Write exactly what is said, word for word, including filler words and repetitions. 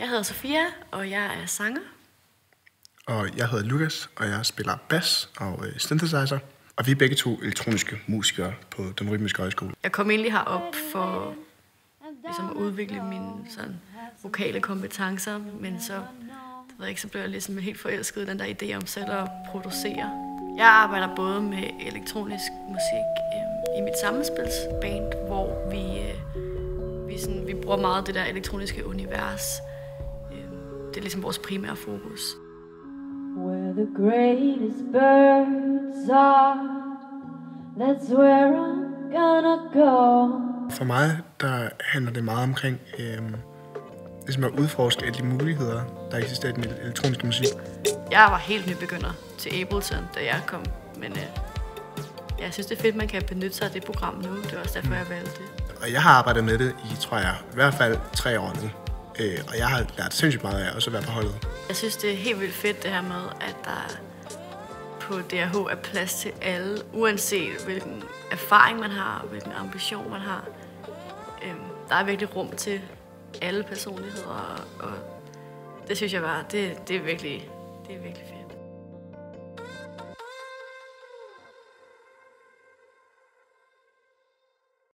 Jeg hedder Sofia, og jeg er sanger. Og jeg hedder Lukas, og jeg spiller bass og øh, synthesizer. Og vi er begge to elektroniske musikere på Den Rytmiske Højskole. Jeg kom egentlig herop for ligesom at udvikle mine sådan, vokale kompetencer, men så, det ved jeg ikke, så blev jeg ligesom helt forelsket i den der idé om selv at producere. Jeg arbejder både med elektronisk musik øh, i mit sammenspilsband, hvor vi, øh, vi, sådan, vi bruger meget det der elektroniske univers. Øh, det er ligesom vores primære fokus. Where the greatest birds are, that's where I'm gonna go. For mig, der handler det meget omkring øh, ligesom at udforske alle de muligheder, der eksisterer i den elektroniske musik. Jeg var helt nybegynder til Ableton, da jeg kom, men øh, jeg synes, det er fedt, man kan benytte sig af det program nu. Det var også derfor, jeg valgte det. Og jeg har arbejdet med det i, tror jeg, i hvert fald tre år nu. Øh, og jeg har lært sindssygt meget af også at være på holdet. Jeg synes, det er helt vildt fedt det her med, at der på D R H er plads til alle, uanset hvilken erfaring man har, og hvilken ambition man har. Øhm, der er virkelig rum til alle personligheder, og, og det synes jeg bare, det, det, er virkelig, det er virkelig fedt.